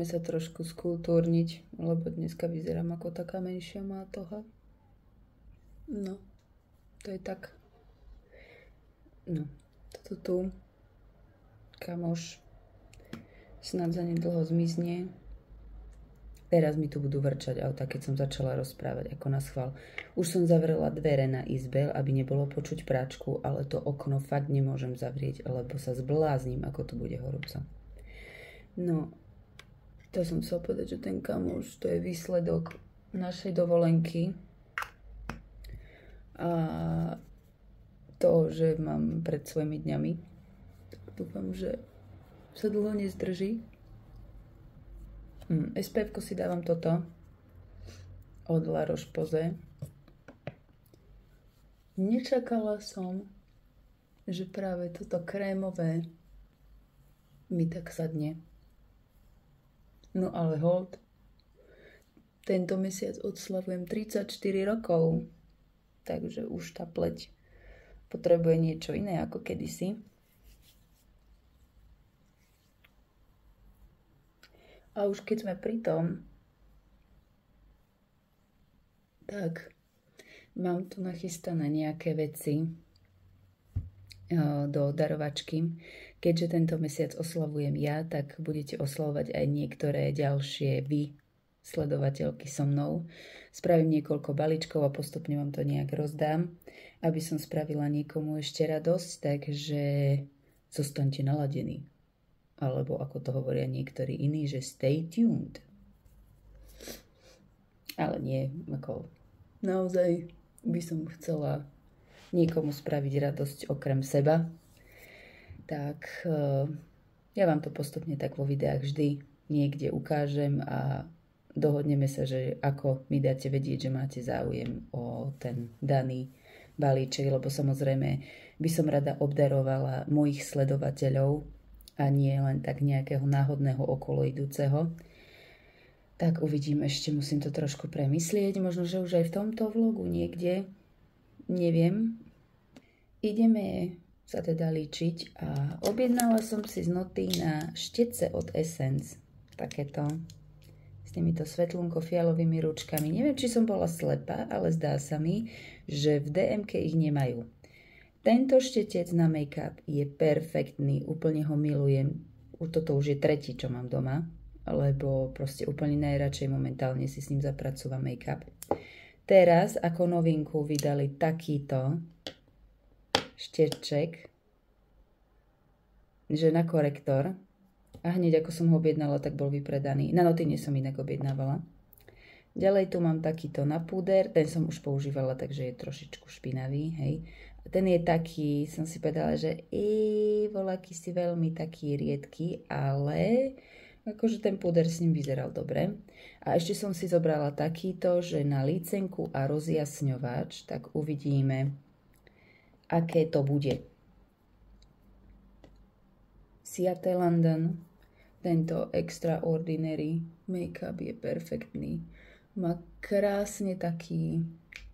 Ideme sa trošku skultúrniť, lebo dneska vyzerám ako taká menšia mátoha. No, to je tak. No, toto tu, kamoš, snad zanedlho zmizne. Teraz mi tu budú vrčať auta, keď som začala rozprávať ako na schvál. Už som zavrela dvere na izbe, aby nebolo počuť práčku, ale to okno fakt nemôžem zavrieť, lebo sa zblázním, ako tu bude horúco. No, to som chcela povedať, že ten kamoš, to je výsledok našej dovolenky. A to, že mám pred svojimi dňami. Dúfam, že sa dlho nezdrží. SPF-ko si dávam toto od La Roche-Posay. Nečakala som, že práve toto krémové mi tak sadne. No ale hold, tento mesiac odslavujem 34 rokov, takže už tá pleť potrebuje niečo iné ako kedysi. A už keď sme pri tom, tak mám tu nachystané nejaké veci do darovačky. Keďže tento mesiac oslavujem ja, tak budete oslavovať aj niektoré ďalšie vy, sledovateľky so mnou. Spravím niekoľko balíčkov a postupne vám to nejak rozdám, aby som spravila niekomu ešte radosť, takže zostaňte naladení. Alebo ako to hovoria niektorí iní, že stay tuned. Ale nie, ako naozaj by som chcela niekomu spraviť radosť okrem seba. Tak ja vám to postupne tak vo videách vždy niekde ukážem a dohodneme sa, že ako mi dáte vedieť, že máte záujem o ten daný balíček, lebo samozrejme by som rada obdarovala mojich sledovateľov a nie len tak nejakého náhodného okolo idúceho. Tak uvidím, ešte musím to trošku premyslieť, možno, že už aj v tomto vlogu niekde, neviem. Ideme sa teda líčiť a objednala som si z Noty na štece od Essence, takéto, s týmito svetlunko-fialovými ručkami. Neviem, či som bola slepá, ale zdá sa mi, že v DM-ke ich nemajú. Tento štetec na make-up je perfektný, úplne ho milujem. Toto už je tretí, čo mám doma, lebo proste úplne najradšej momentálne si s ním zapracúvam make-up. Teraz ako novinku vydali takýto šteček, že na korektor. A hneď ako som ho objednala, tak bol vypredaný. Na Notine som inak objednávala. Ďalej tu mám takýto na púder, ten som už používala, takže je trošičku špinavý, hej. Ten je taký, som si povedala, že voľaký si veľmi taký riedky, ale akože ten púder s ním vyzeral dobre. A ešte som si zobrala takýto, že na lícenku a rozjasňovač, tak uvidíme, aké to bude. Ciate London, tento Extraordinary make-up je perfektný. Má krásne taký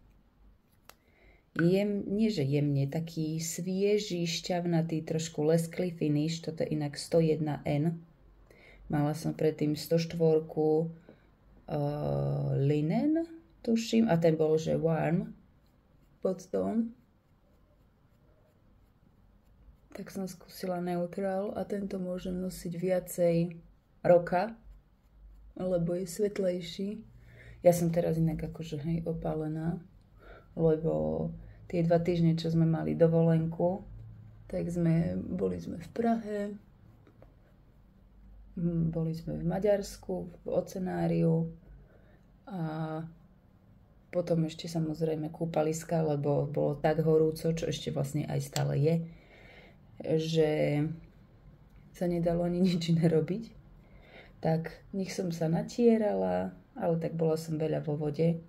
nie že jemne, taký svieži, šťavnatý, trošku lesklý finish. Toto je inak 101N. Mala som predtým 104 linen, tuším, a ten bol, že warm podtón. Tak som skúsila neutral a tento môžem nosiť viacej roka, lebo je svetlejší. Ja som teraz inak akože hej, opálená, lebo tie 2 týždne, čo sme mali dovolenku, tak boli sme v Prahe, boli sme v Maďarsku, v ocenáriu a potom ešte samozrejme kúpaliska, lebo bolo tak horúco, čo ešte vlastne aj stále je, že sa nedalo ani nič iné robiť. Tak nech som sa natierala, ale tak bola som veľa vo vode,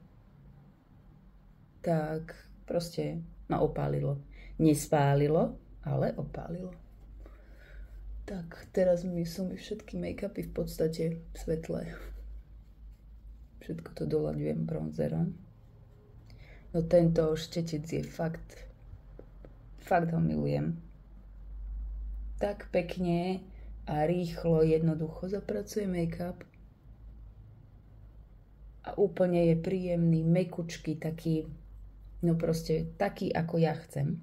tak proste ma opálilo. Nespálilo, ale opálilo. Tak teraz sú mi všetky make-upy v podstate svetlé. Všetko to doľaďujem bronzerom. No tento štetec je fakt ho milujem. Tak pekne a rýchlo, jednoducho zapracuje make-up. A úplne je príjemný, mekučký, taký, no proste taký, ako ja chcem.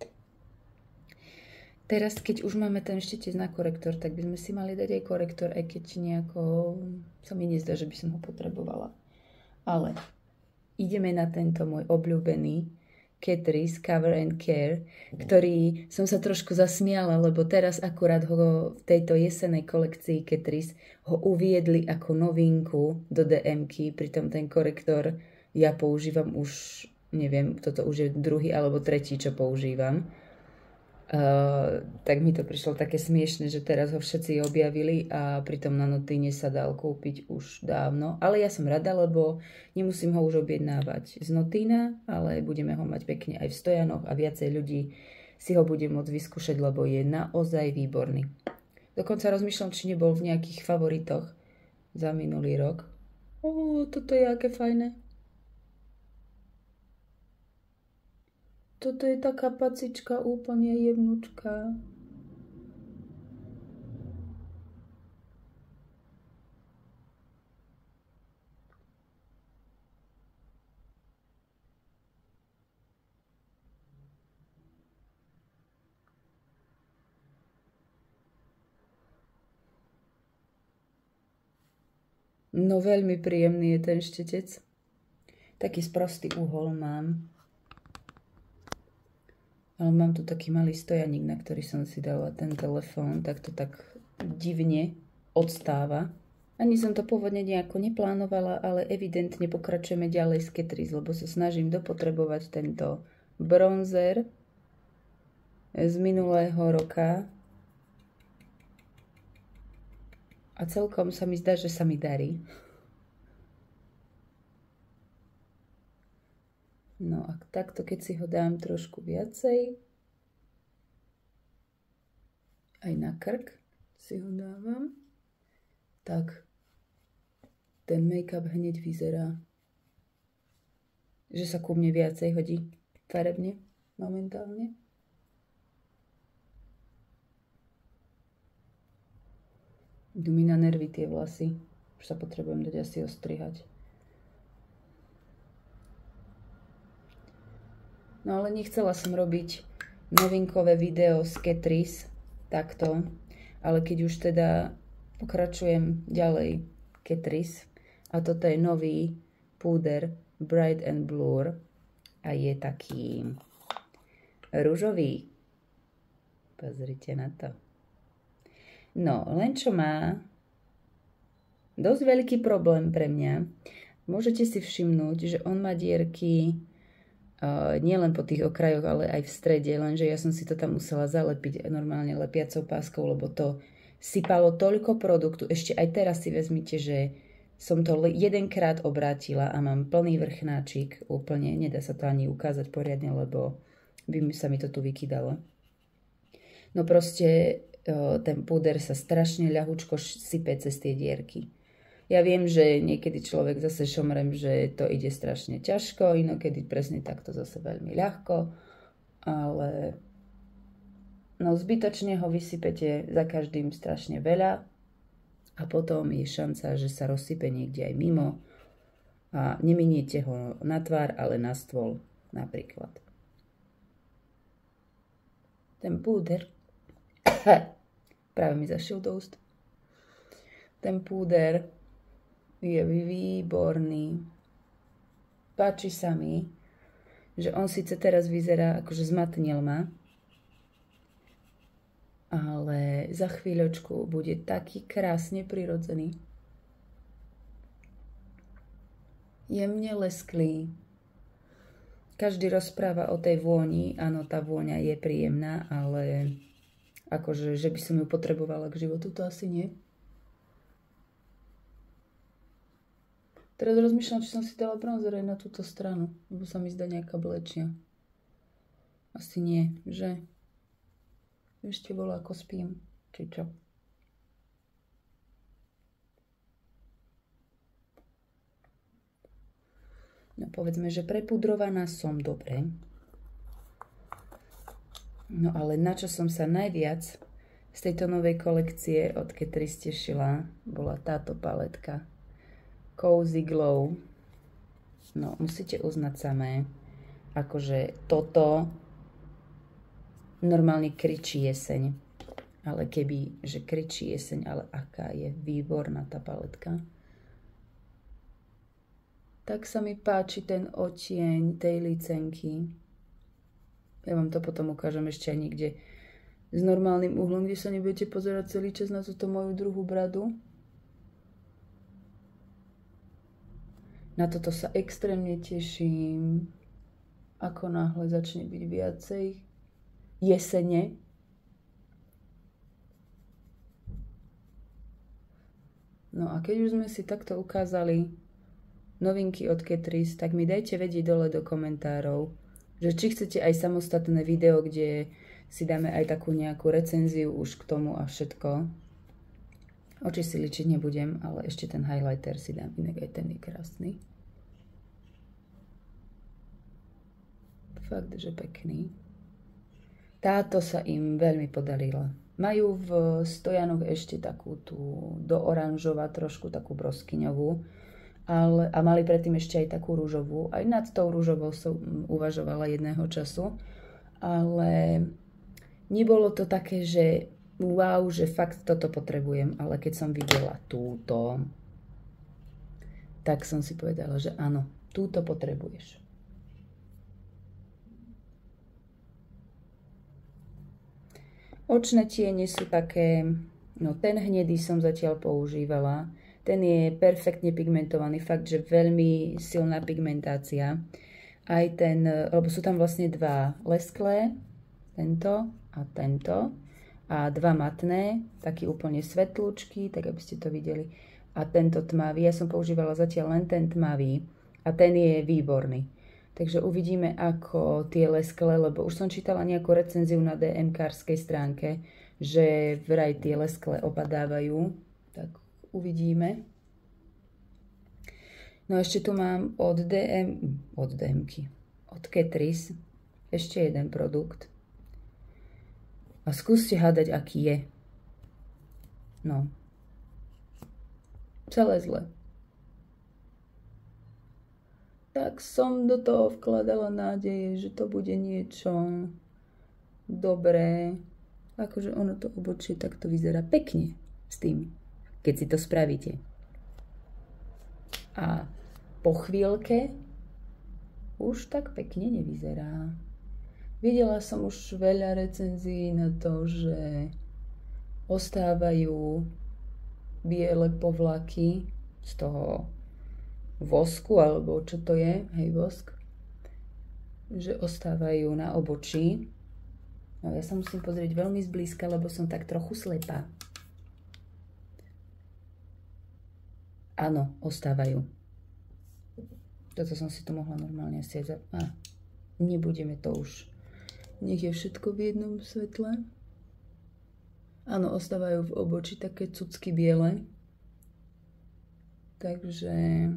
Teraz, keď už máme ten štítec na korektor, tak by sme si mali dať aj korektor, aj keď nejako sa mi nezdá, že by som ho potrebovala. Ale ideme na tento môj obľúbený Catrice Cover and Care, ktorý som sa trošku zasmiala, lebo teraz akurát ho v tejto jesenej kolekcii Catrice ho uviedli ako novinku do DM-ky, pritom ten korektor ja používam už, neviem, toto už je druhý alebo tretí, čo používam. Tak mi to prišlo také smiešne, že teraz ho všetci objavili a pritom na Notine sa dal kúpiť už dávno. Ale ja som rada, lebo nemusím ho už objednávať z Notina, ale budeme ho mať pekne aj v stojanoch a viacej ľudí si ho bude môcť vyskúšať, lebo je naozaj výborný. Dokonca rozmýšľam, či nebol v nejakých favoritoch za minulý rok. Toto je aké fajné. Toto je taká pacička, úplne jemnučká. No veľmi príjemný je ten štetec. Taký sprostý uhol mám. Ale mám tu taký malý stojaník, na ktorý som si dala ten telefón, tak to tak divne odstáva. Ani som to pôvodne nejako neplánovala, ale evidentne pokračujeme ďalej s Catrice, lebo sa snažím dopotrebovať tento bronzer z minulého roka. A celkom sa mi zdá, že sa mi darí. No a takto, keď si ho dám trošku viacej, aj na krk si ho dávam, tak ten make-up hneď vyzerá, že sa ku mne viacej hodí farebne momentálne. Idú mi na nervy tie vlasy, už sa potrebujem dať asi ostrihať. No ale nechcela som robiť novinkové video z Catrice takto, ale keď už teda pokračujem ďalej Catrice a toto je nový púder Bright and Blur a je taký ružový. Pozrite na to. No, len čo má dosť veľký problém pre mňa. Môžete si všimnúť, že on má dierky nielen po tých okrajoch, ale aj v strede, lenže ja som si to tam musela zalepiť normálne lepiacou páskou, lebo to sypalo toľko produktu. Ešte aj teraz si vezmite, že som to jedenkrát obrátila a mám plný vrchnáčik. Úplne nedá sa to ani ukázať poriadne, lebo by sa mi to tu vykydalo. No proste ten púder sa strašne ľahučko sype cez tie dierky. Ja viem, že niekedy človek zase šomrem, že to ide strašne ťažko, inokedy presne takto zase veľmi ľahko, ale no zbytočne ho vysypete za každým strašne veľa a potom je šanca, že sa rozsype niekde aj mimo a neminiete ho na tvár, ale na stôl napríklad. Ten púder práve mi zašiel do úst. Ten púder je výborný. Páči sa mi, že on síce teraz vyzerá akože zmatnil ma, ale za chvíľočku bude taký krásne prirodzený. Jemne lesklý. Každý rozpráva o tej vôni. Áno, tá vôňa je príjemná, ale akože, že by som ju potrebovala k životu, to asi nie. Teraz rozmýšľam, či som si dala bronzer aj na túto stranu, lebo sa mi zdá nejaká blečia. Asi nie, že? Ešte bolo, ako spím, či čo? No povedzme, že prepudrovaná som dobre. No ale na čo som sa najviac z tejto novej kolekcie od Catrice tešila, bola táto paletka Cozy Glow. No, musíte uznať samé, akože toto normálne kričí jeseň. Ale keby, že kričí jeseň, ale aká je výborná tá paletka. Tak sa mi páči ten odtieň tej licenky. Ja vám to potom ukážem ešte aj niekde s normálnym uhlom, kde sa nebudete pozerať celý čas na túto moju druhú bradu. Na toto sa extrémne teším. Ako náhle začne byť viacej jesene. No a keď už sme si takto ukázali novinky od Catrice, tak mi dajte vedieť dole do komentárov, že či chcete aj samostatné video, kde si dáme aj takú nejakú recenziu už k tomu a všetko. Oči si ličiť nebudem, ale ešte ten highlighter si dám, inak aj ten je krásny. Fakt, že pekný. Táto sa im veľmi podarila. Majú v stojanoch ešte takú tú do oranžová, trošku takú broskyňovú, a mali predtým ešte aj takú rúžovú. Aj nad tou rúžovou som uvažovala jedného času, ale nebolo to také, že wow, že fakt toto potrebujem, ale keď som videla túto, tak som si povedala, že áno, túto potrebuješ. Očné tiene sú také, no ten hnedý som zatiaľ používala. Ten je perfektne pigmentovaný, fakt, že veľmi silná pigmentácia. Aj ten, lebo sú tam vlastne dva lesklé, tento a tento. A dva matné, taký úplne svetlúčky, tak aby ste to videli. A tento tmavý, ja som používala zatiaľ len ten tmavý. A ten je výborný. Takže uvidíme, ako tie lesklé, lebo už som čítala nejakú recenziu na DM-kárskej stránke, že vraj tie lesklé opadávajú. Tak uvidíme. No a ešte tu mám od Catrice ešte jeden produkt. A skúste hádať, aký je. No. Celé zle. Tak som do toho vkladala nádeje, že to bude niečo dobré. Akože ono to obočie takto vyzerá pekne s tým, keď si to spravíte. A po chvíľke už tak pekne nevyzerá. Videla som už veľa recenzií na to, že ostávajú biele povlaky z toho vosku, alebo čo to je, hej, vosk, že ostávajú na obočí. No ja sa musím pozrieť veľmi zblízka, lebo som tak trochu slepá. Áno, ostávajú. Toto som si to mohla normálne asi aj nebudeme to už. Nech je všetko v jednom svetle. Áno, ostávajú v obočí také cucky biele. Takže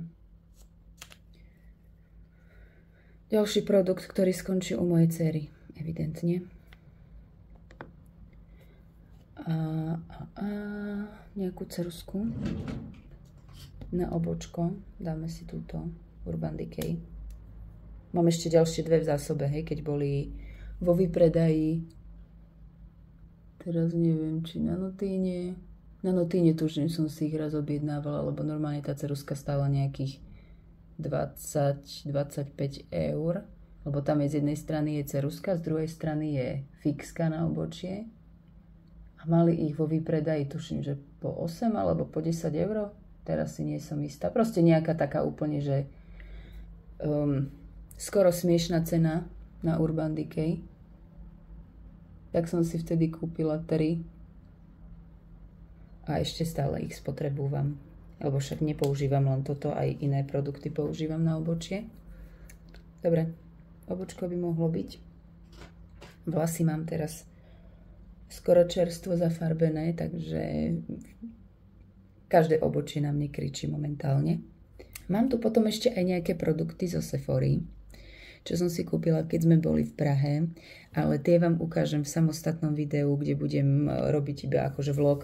ďalší produkt, ktorý skončí u mojej dcery, evidentne. A nejakú cerusku na obočko. Dáme si túto Urban Decay. Mám ešte ďalšie dve v zásobe, hej, keď boli vo vypredaji. Teraz neviem, či na Notíne. Na Notíne tužím, som si ich raz objednávala, lebo normálne tá ceruska stála nejakých 20-25 eur, lebo tam je z jednej strany je ceruska, z druhej strany je fixka na obočie a mali ich vo výpredaji, tuším, že po 8 alebo po 10 eur, teraz si nie som istá, proste nejaká taká úplne, že skoro smiešná cena na Urban Decay, tak som si vtedy kúpila 3 a ešte stále ich spotrebúvam. Lebo však nepoužívam len toto, aj iné produkty používam na obočie. Dobre, obočko by mohlo byť. Vlasy mám teraz skoro čerstvo zafarbené, takže každé obočie na mne kričí momentálne. Mám tu potom ešte aj nejaké produkty zo Sephory. čo som si kúpila, keď sme boli v Prahe, ale tie vám ukážem v samostatnom videu, kde budem robiť iba akože vlog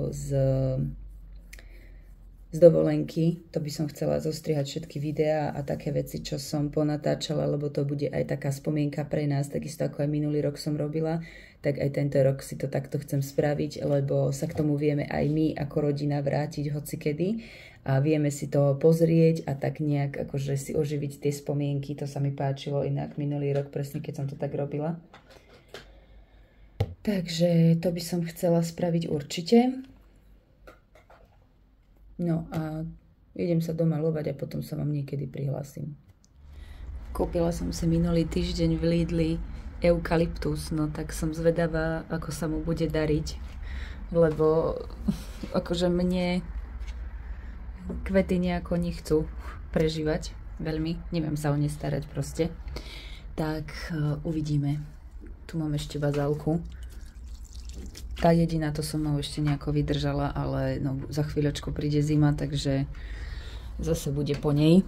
z dovolenky. To by som chcela zostrihať všetky videá a také veci, čo som ponatáčala, lebo to bude aj taká spomienka pre nás, takisto ako aj minulý rok som robila, tak aj tento rok si to takto chcem spraviť, lebo sa k tomu vieme aj my ako rodina vrátiť hocikedy a vieme si to pozrieť a tak nejak akože si oživiť tie spomienky. To sa mi páčilo inak minulý rok, presne keď som to tak robila. Takže to by som chcela spraviť určite. No a idem sa domalovať a potom sa vám niekedy prihlásim. Kúpila som si minulý týždeň v Lidli eukalyptus, no tak som zvedavá, ako sa mu bude dariť, lebo akože mne kvety nejako nechcú prežívať veľmi, neviem sa o ne starať proste. Tak uvidíme. Tu mám ešte bazálku. Tá jediná, to som mnou ešte nejako vydržala, ale no, za chvíľočku príde zima, takže zase bude po nej.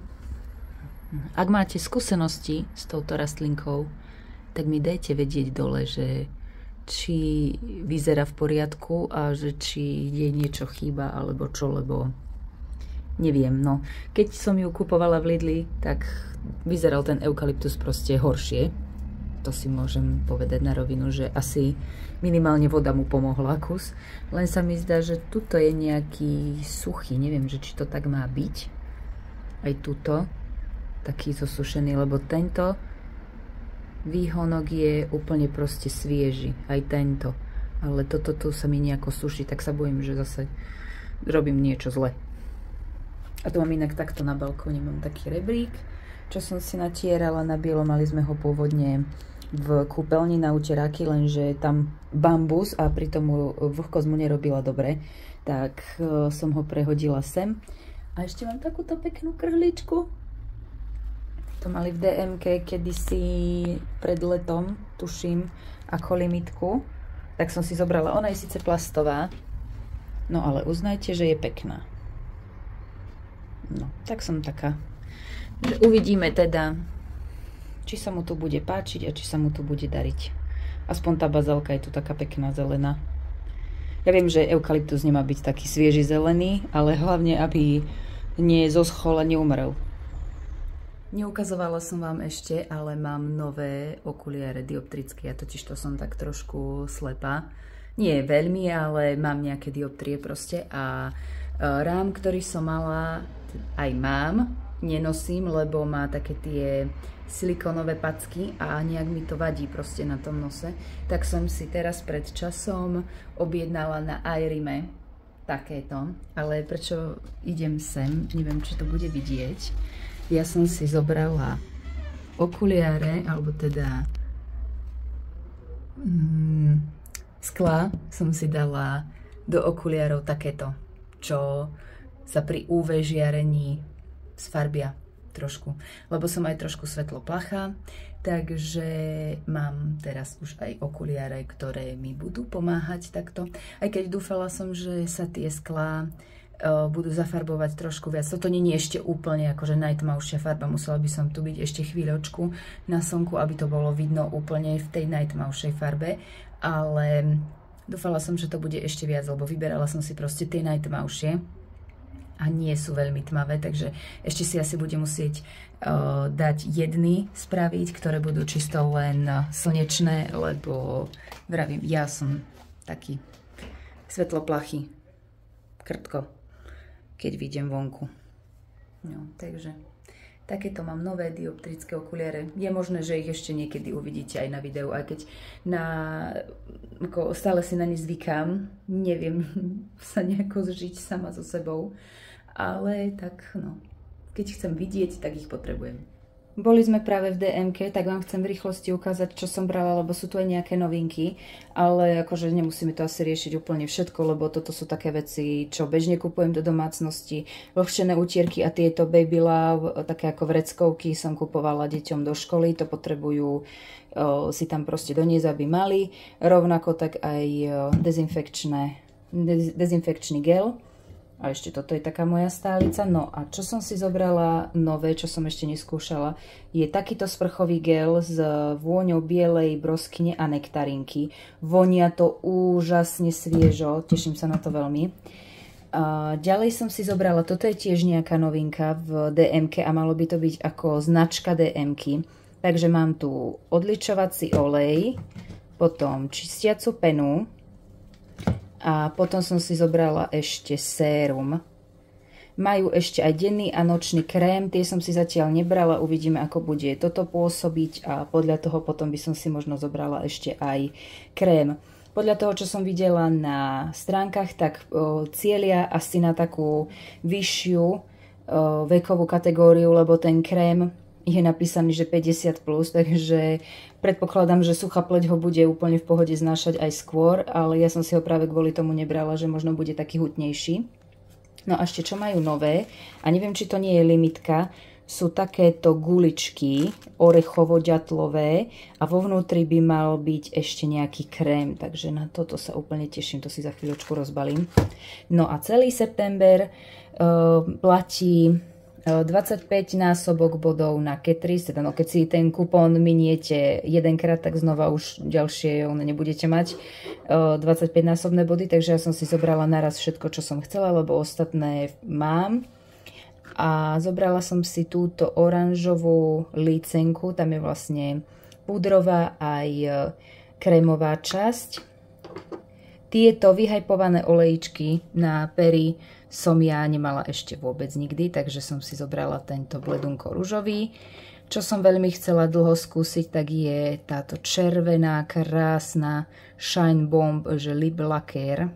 Ak máte skúsenosti s touto rastlinkou, tak mi dajte vedieť dole, že či vyzerá v poriadku a že či jej niečo chýba, alebo čo, lebo neviem, no. Keď som ju kupovala v Lidli, tak vyzeral ten eukalyptus proste horšie. To si môžem povedať na rovinu, že asi minimálne voda mu pomohla kus. Len sa mi zdá, že tuto je nejaký suchý. Neviem, že či to tak má byť. Aj tuto. Taký zosušený, lebo tento výhonok je úplne proste svieži. Aj tento. Ale toto tu sa mi nejako suší, tak sa bojím, že zase robím niečo zle. A tu mám inak takto na balkóne. Mám taký rebrík, čo som si natierala na bielo. Mali sme ho pôvodne v kúpeľni na uteráky, lenže tam bambus a pritom vlhkosť mu nerobila dobre, tak som ho prehodila sem. A ešte mám takúto peknú krhličku. To mali v DM-ke kedysi pred letom, tuším, ako limitku. Tak som si zobrala, ona je síce plastová, no ale uznajte, že je pekná. No, tak som taká, že uvidíme teda, či sa mu tu bude páčiť a či sa mu tu bude dariť. Aspoň tá bazálka je tu taká pekná zelená. Ja viem, že eukalyptus nemá byť taký svieži zelený, ale hlavne, aby nie zoschol a neumrel. Neukazovala som vám ešte, ale mám nové okuliare dioptrické. Ja totiž to som tak trošku slepá. Nie veľmi, ale mám nejaké dioptrie proste. A rám, ktorý som mala, aj mám. Nenosím, lebo má také tie silikónové packy a nejak mi to vadí proste na tom nose. Tak som si teraz pred časom objednala na iRime takéto. Ale prečo idem sem, neviem, či to bude vidieť. Ja som si zobrala okuliare, alebo teda skla som si dala do okuliarov takéto, čo sa pri UV žiarení sfarbia trošku, lebo som aj trošku svetloplacha, takže mám teraz už aj okuliare, ktoré mi budú pomáhať takto. Aj keď dúfala som, že sa tie sklá budú zafarbovať trošku viac. Toto nie je ešte úplne akože najtmavšia farba, musela by som tu byť ešte chvíľočku na slnku, aby to bolo vidno úplne v tej najtmavšej farbe, ale dúfala som, že to bude ešte viac, lebo vyberala som si proste tie najtmavšie a nie sú veľmi tmavé, takže ešte si asi budem musieť dať jedny spraviť, ktoré budú čisto len slnečné, lebo vravím, ja som taký svetloplachý krtko, keď vidím vonku. No, takže takéto mám nové dioptrické okuliare. Je možné, že ich ešte niekedy uvidíte aj na videu, aj keď stále si na ne zvykám. Neviem sa nejako zžiť sama so sebou. Ale tak, no, keď chcem vidieť, tak ich potrebujem. Boli sme práve v DM-ke, tak vám chcem v rýchlosti ukázať, čo som brala, lebo sú tu aj nejaké novinky, ale akože nemusíme to asi riešiť úplne všetko, lebo toto sú také veci, čo bežne kupujem do domácnosti. Vlhčené utierky a tieto Baby Love, také ako vreckovky, som kupovala deťom do školy, to potrebujú si tam proste doniesť, aby mali. Rovnako tak aj dezinfekčný gel. A ešte toto je taká moja stálica. No a čo som si zobrala nové, čo som ešte neskúšala, je takýto sprchový gel s vôňou bielej broskyne a nektarinky. Vonia to úžasne sviežo, teším sa na to veľmi. A ďalej som si zobrala, toto je tiež nejaká novinka v DM-ke a malo by to byť ako značka DM-ky. Takže mám tu odličovací olej, potom čistiacu penu, a potom som si zobrala ešte sérum. Majú ešte aj denný a nočný krém, tie som si zatiaľ nebrala, uvidíme ako bude toto pôsobiť a podľa toho potom by som si možno zobrala ešte aj krém. Podľa toho, čo som videla na stránkach, tak cieľia asi na takú vyššiu vekovú kategóriu, lebo ten krém je napísaný, že 50+, takže predpokladám, že suchá pleť ho bude úplne v pohode znášať aj skôr, ale ja som si ho práve kvôli tomu nebrala, že možno bude taký hutnejší. No a ešte čo majú nové, a neviem, či to nie je limitka, sú takéto guličky orechovo-ďatlové a vo vnútri by mal byť ešte nejaký krém, takže na toto sa úplne teším, to si za chvíľočku rozbalím. No a celý september platí 25 násobok bodov na Catrice, teda no keď si ten kupón miniete jedenkrát, tak znova už ďalšie nebudete mať 25 násobné body, takže ja som si zobrala naraz všetko, čo som chcela, lebo ostatné mám. A zobrala som si túto oranžovú lícenku, tam je vlastne púdrová aj krémová časť. Tieto vyhajpované olejčky na pery som ja nemala ešte vôbec nikdy, takže som si zobrala tento bledunko ružový. Čo som veľmi chcela dlho skúsiť, tak je táto červená, krásna Shine Bomb, že lip lacquer.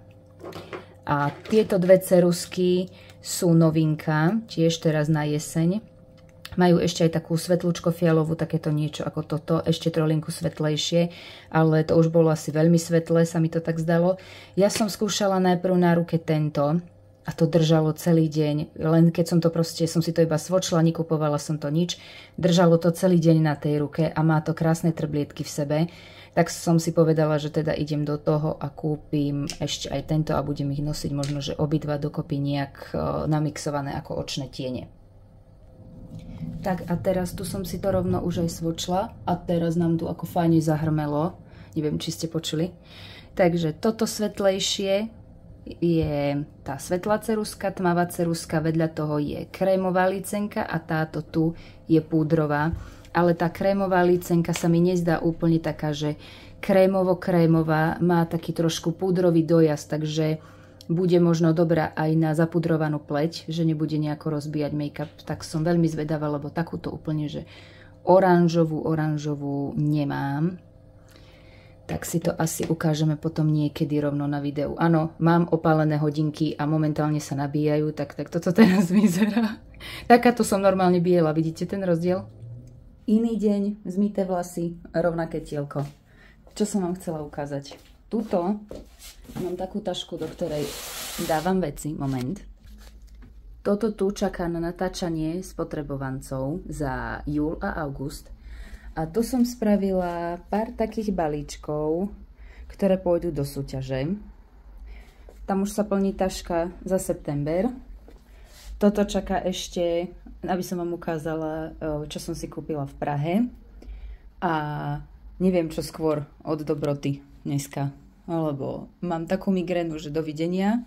A tieto dve ceruzky sú novinka, tiež teraz na jeseň. Majú ešte aj takú svetlúčko fialovú, takéto niečo ako toto, ešte trolinku svetlejšie, ale to už bolo asi veľmi svetlé, sa mi to tak zdalo. Ja som skúšala najprv na ruke tento a to držalo celý deň, len keď som to proste, som si to iba svočla, nekupovala som to nič, držalo to celý deň na tej ruke a má to krásne trblietky v sebe. Tak som si povedala, že teda idem do toho a kúpim ešte aj tento a budem ich nosiť možno, že obidva dokopy nejak namixované ako očné tiene. Tak a teraz tu som si to rovno už aj svočla a teraz nám tu ako fajne zahrmelo. Neviem, či ste počuli. Takže toto svetlejšie je tá svetlá ceruzka, tmavá ceruzka, vedľa toho je krémová lícenka a táto tu je púdrová. Ale tá krémová lícenka sa mi nezdá úplne taká, že krémovo-krémová, má taký trošku púdrový dojazd, takže bude možno dobrá aj na zapudrovanú pleť, že nebude nejako rozbíjať make-up, tak som veľmi zvedavá, lebo takúto úplne, že oranžovú nemám. Tak si to asi ukážeme potom niekedy rovno na videu. Áno, mám opálené hodinky a momentálne sa nabíjajú, tak toto teraz vyzerá. Takáto som normálne biela, vidíte ten rozdiel? Iný deň, zmyté vlasy, rovnaké tielko. Čo som vám chcela ukázať? Tuto mám takú tašku, do ktorej dávam veci. Moment. Toto tu čaká na natáčanie spotrebovancov za júl a august. A tu som spravila pár takých balíčkov, ktoré pôjdu do súťaže. Tam už sa plní taška za september. Toto čaká ešte, aby som vám ukázala, čo som si kúpila v Prahe. A neviem, čo skôr od dobroty dneska. Alebo mám takú migrénu, že dovidenia.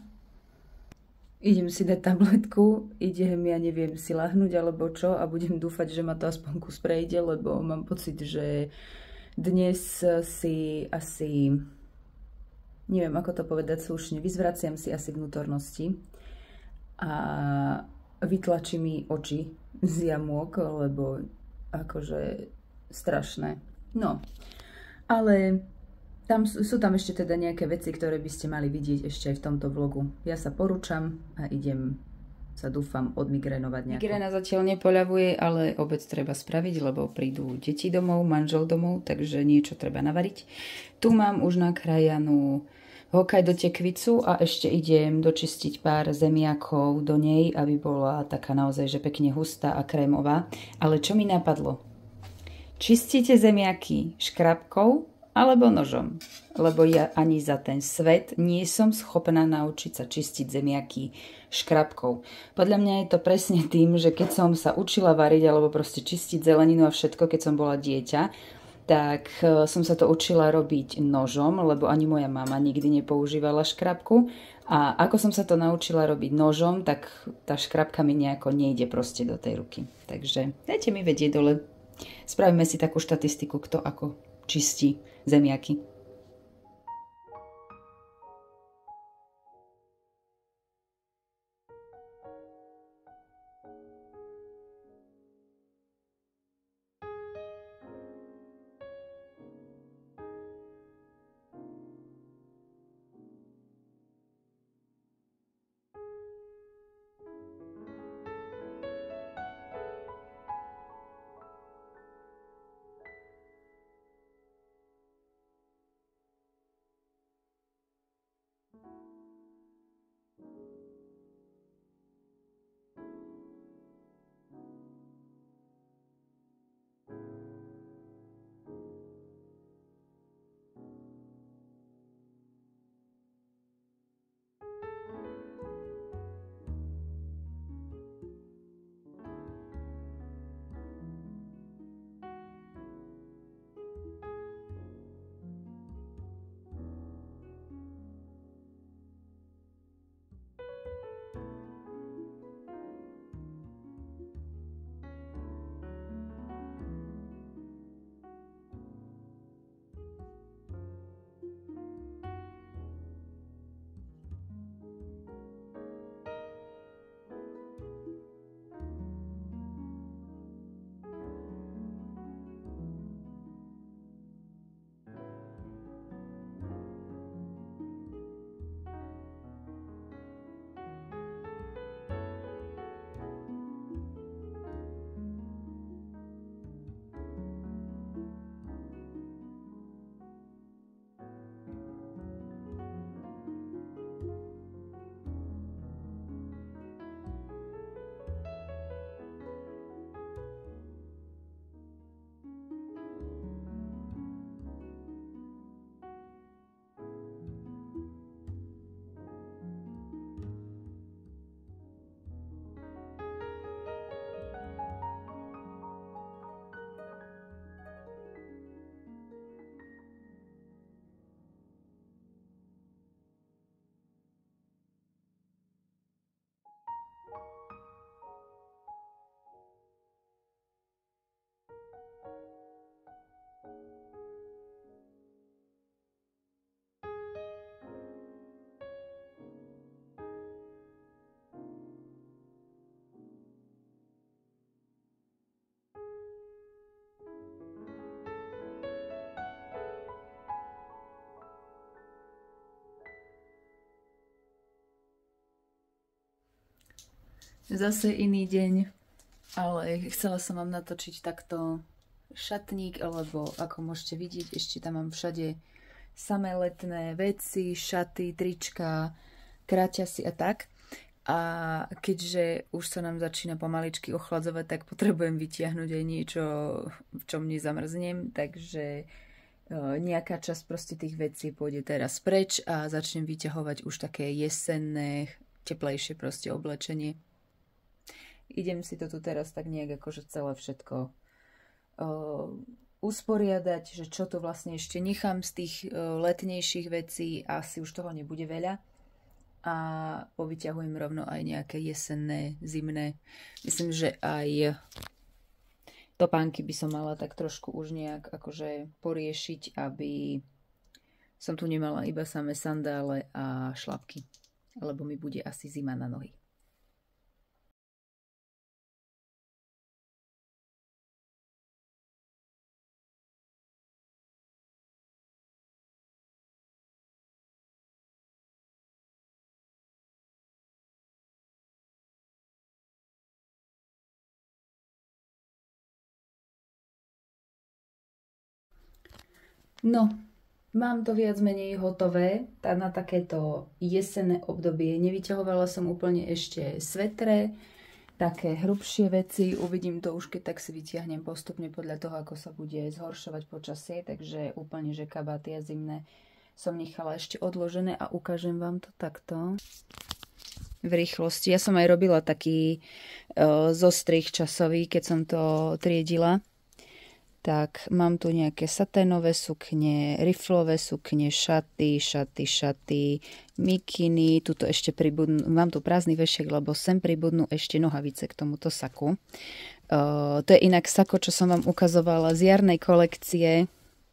Idem si dať tabletku, idem, ja neviem, si lahnúť alebo čo a budem dúfať, že ma to aspoň kus prejde, lebo mám pocit, že dnes si asi, neviem ako to povedať slušne, vyzvraciam si asi vnútornosti a vytlačí mi oči z jamôk, lebo akože strašné. No, ale sú tam ešte teda nejaké veci, ktoré by ste mali vidieť ešte aj v tomto vlogu. Ja sa porúčam a idem sa dúfam odmigrénovať nejako. Migréna zatiaľ nepoľavuje, ale obed treba spraviť, lebo prídu deti domov, manžel domov, takže niečo treba navariť. Tu mám už nakrájanú Hokkaido tekvicu a ešte idem dočistiť pár zemiakov do nej, aby bola taká naozaj že pekne hustá a krémová. Ale čo mi napadlo? Čistíte zemiaky škrabkou alebo nožom. Lebo ja ani za ten svet nie som schopná naučiť sa čistiť zemiaky škrabkou. Podľa mňa je to presne tým, že keď som sa učila variť alebo proste čistiť zeleninu a všetko, keď som bola dieťa, tak som sa to učila robiť nožom, lebo ani moja mama nikdy nepoužívala škrabku. A ako som sa to naučila robiť nožom, tak tá škrabka mi nejako nejde proste do tej ruky. Takže dajte mi vedieť dole. Spravíme si takú štatistiku, kto ako čistí zemiaky. Zase iný deň, ale chcela som vám natočiť takto šatník, alebo ako môžete vidieť, ešte tam mám všade samé letné veci, šaty, trička, kráťasy a tak. A keďže už sa nám začína pomaličky ochladzovať, tak potrebujem vytiahnuť aj niečo, v čom nezamrznem, takže nejaká časť proste tých vecí pôjde teraz preč a začnem vyťahovať už také jesenné, teplejšie proste oblečenie. Idem si to tu teraz tak nejak akože celé všetko usporiadať, že čo tu vlastne ešte nechám z tých letnejších vecí, asi už toho nebude veľa. A povyťahujem rovno aj nejaké jesenné, zimné. Myslím, že aj topánky by som mala tak trošku už nejak akože poriešiť, aby som tu nemala iba samé sandále a šlapky, lebo mi bude asi zima na nohy. No, mám to viac menej hotové na takéto jesenné obdobie. Nevyťahovala som úplne ešte svetre, také hrubšie veci. Uvidím to už, keď tak si vytiahnem postupne podľa toho, ako sa bude zhoršovať počasie. Takže úplne, že kabáty a zimné som nechala ešte odložené a ukážem vám to takto v rýchlosti. Ja som aj robila taký zostrih časový, keď som to triedila. Tak mám tu nejaké saténové sukne, riflové sukne, šaty, mikiny. Tuto ešte pribudnú, mám tu prázdny vešek, lebo sem pribudnú ešte nohavice k tomuto saku. To je inak sako, čo som vám ukazovala z jarnej kolekcie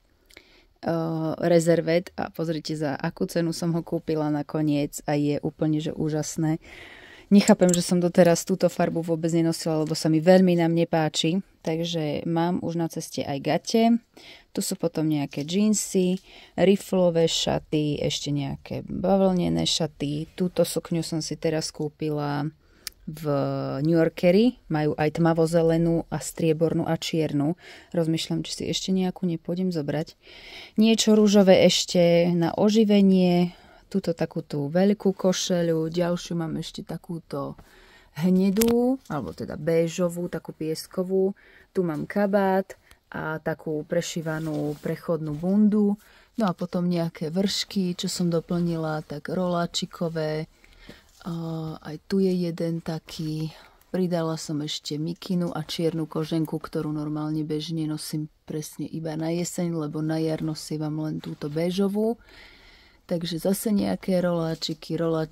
Rezervet. A pozrite, za akú cenu som ho kúpila nakoniec a je úplne že úžasné. Nechápem, že som doteraz túto farbu vôbec nenosila, lebo sa mi veľmi na mne páči. Takže mám už na ceste aj gate. Tu sú potom nejaké džínsy, riflové šaty, ešte nejaké bavlnené šaty. Túto sukňu som si teraz kúpila v New Yorkeri. Majú aj tmavozelenú a striebornú a čiernu. Rozmýšľam, či si ešte nejakú nepôjdem zobrať. Niečo rúžové ešte na oživenie. Túto takúto veľkú košeľu, ďalšiu mám ešte takúto hnedú, alebo teda béžovú, takú pieskovú. Tu mám kabát a takú prešívanú prechodnú bundu. No a potom nejaké vršky, čo som doplnila, tak roláčikové. Aj tu je jeden taký. Pridala som ešte mikinu a čiernu koženku, ktorú normálne bežne nosím presne iba na jeseň, lebo na jar nosím len túto béžovú. Takže zase nejaké roláčiky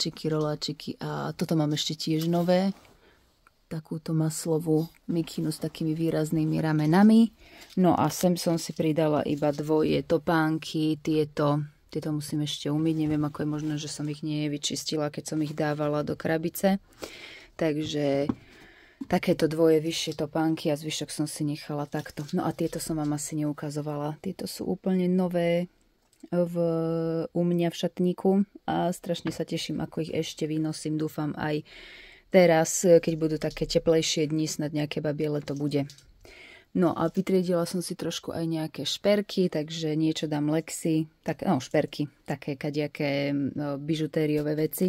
a toto mám ešte tiež nové. Takúto maslovú mikinu s takými výraznými ramenami. No a sem som si pridala iba dvoje topánky. Tieto musím ešte umyť. Neviem, ako je možné, že som ich nevyčistila, keď som ich dávala do krabice. Takže takéto dvoje vyššie topánky a zvyšok som si nechala takto. No a tieto som vám asi neukazovala. Tieto sú úplne nové u mňa v šatníku a strašne sa teším, ako ich ešte vynosím. Dúfam aj teraz, keď budú také teplejšie dni, snad nejaké babie leto bude. No a vytriedila som si trošku aj nejaké šperky, takže niečo dám Lexi, šperky, také kadejaké bižutériové veci.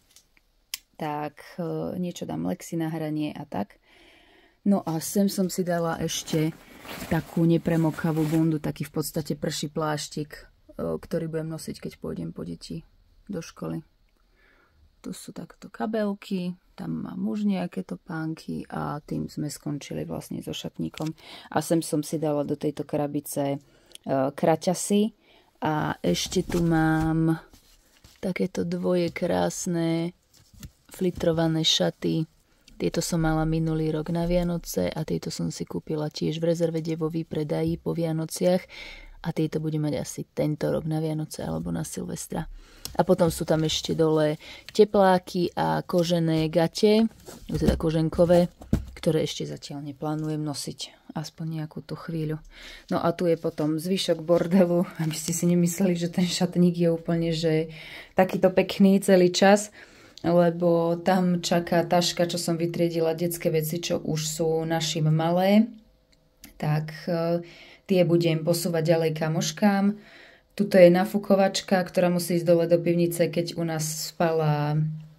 Tak niečo dám Lexi na hranie a tak. No a sem som si dala ešte takú nepremokavú bundu, taký v podstate prší pláštik, ktorý budem nosiť, keď pôjdem po deti do školy. Tu sú takto kabelky, tam mám už nejaké topánky a tým sme skončili vlastne so šatníkom. A sem som si dala do tejto krabice kraťasy a ešte tu mám takéto dvoje krásne flitrované šaty. Tieto som mala minulý rok na Vianoce a tieto som si kúpila tiež v Rezervede vo výpredaji po Vianociach. A tieto budem mať asi tento rok na Vianoce alebo na Silvestra. A potom sú tam ešte dole tepláky a kožené gate, teda koženkové, ktoré ešte zatiaľ neplánujem nosiť. Aspoň nejakú tú chvíľu. No a tu je potom zvyšok bordelu, aby ste si nemysleli, že ten šatník je úplne že takýto pekný celý čas, lebo tam čaká taška, čo som vytriedila, detské veci, čo už sú našim malé. Tak tie budem posúvať ďalej kamoškám. Tuto je nafúkovačka, ktorá musí ísť dole do pivnice, keď u nás spala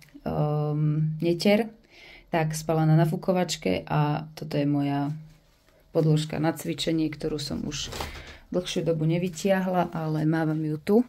netier. Tak spala na nafúkovačke a toto je moja podložka na cvičenie, ktorú som už dlhšiu dobu nevytiahla, ale mávam ju tu.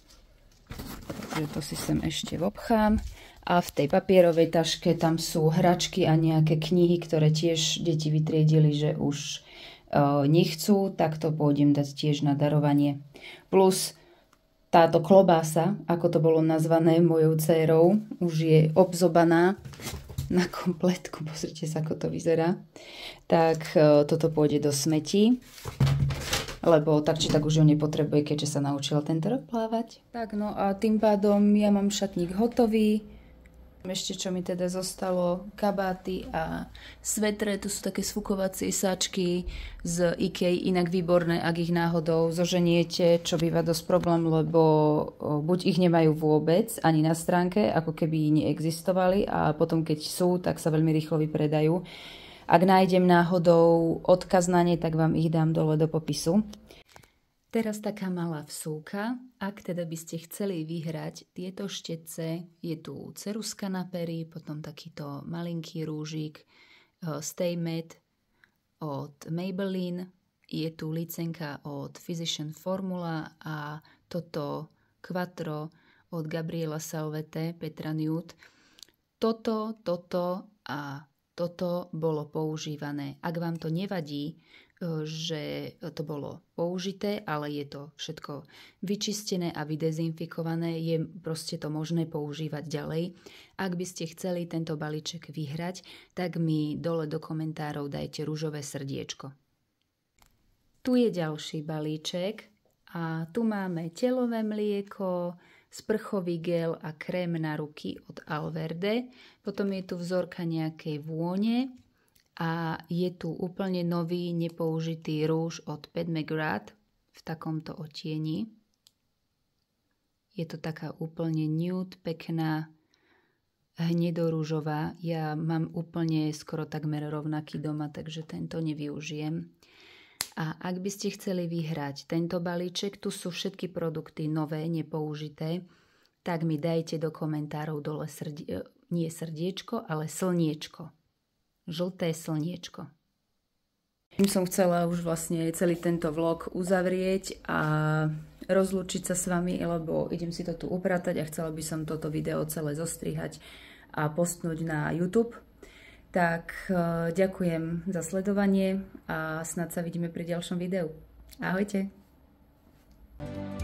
Takže to si sem ešte obchám. A v tej papierovej taške tam sú hračky a nejaké knihy, ktoré tiež deti vytriedili, že už nechcú, tak to pôjdem dať tiež na darovanie. Plus táto klobása, ako to bolo nazvané mojou dcérou, už je obzobaná na kompletku. Pozrite sa, ako to vyzerá. Tak toto pôjde do smetí, lebo tak či tak už ho nepotrebuje, keďže sa naučila tento rok plávať. Tak no a tým pádom ja mám šatník hotový. Ešte čo mi teda zostalo, kabáty a svetre, tu sú také sfukovacie sáčky z IKEA, inak výborné, ak ich náhodou zoženiete, čo býva dosť problém, lebo buď ich nemajú vôbec ani na stránke, ako keby neexistovali a potom keď sú, tak sa veľmi rýchlo vypredajú. Ak nájdem náhodou odkaz na ne, tak vám ich dám dole do popisu. Teraz taká malá vsúka. Ak teda by ste chceli vyhrať tieto štetce, je tu ceruska na pery, potom takýto malinký rúžik Stay Matte od Maybelline, je tu licenka od Physician Formula a toto Quattro od Gabriela Salvete Petra Nude. Toto a toto bolo používané. Ak vám to nevadí, že to bolo použité, ale je to všetko vyčistené a vydezinfikované, je proste to možné používať ďalej. Ak by ste chceli tento balíček vyhrať, tak mi dole do komentárov dajte ružové srdiečko. Tu je ďalší balíček a tu máme telové mlieko, sprchový gel a krém na ruky od Alverde. Potom je tu vzorka nejakej vône a je tu úplne nový nepoužitý rúž od Pat McGrath v takomto otieni. Je to taká úplne nude, pekná, hnedorúžová. Ja mám úplne skoro takmer rovnaký doma, takže tento nevyužijem. A ak by ste chceli vyhrať tento balíček, tu sú všetky produkty nové, nepoužité, tak mi dajte do komentárov dole nie srdiečko, ale slniečko. Žlté slniečko. Tým som chcela už vlastne celý tento vlog uzavrieť a rozlúčiť sa s vami, lebo idem si to tu upratať a chcela by som toto video celé zostrihať a postnúť na YouTube. Tak ďakujem za sledovanie a snad sa vidíme pri ďalšom videu. Ahojte!